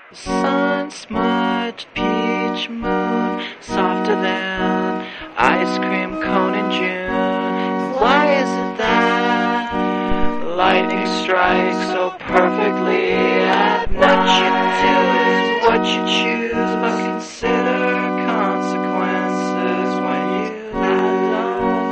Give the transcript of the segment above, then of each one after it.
Sun-smudged peach moon, softer than ice cream cone in June. Why is it that lightning strikes so perfectly at night? What you do is what you choose, but consider consequences when you don't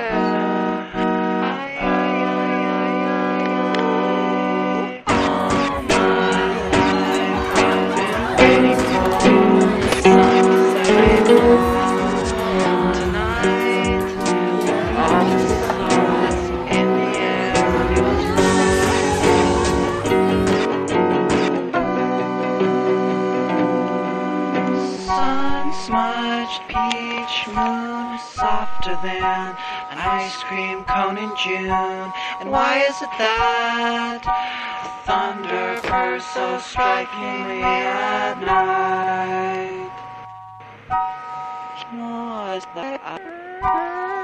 Sun-smudged peach moon, softer than an ice cream cone in June. And why is it that thunder bursts so strikingly at night? Was that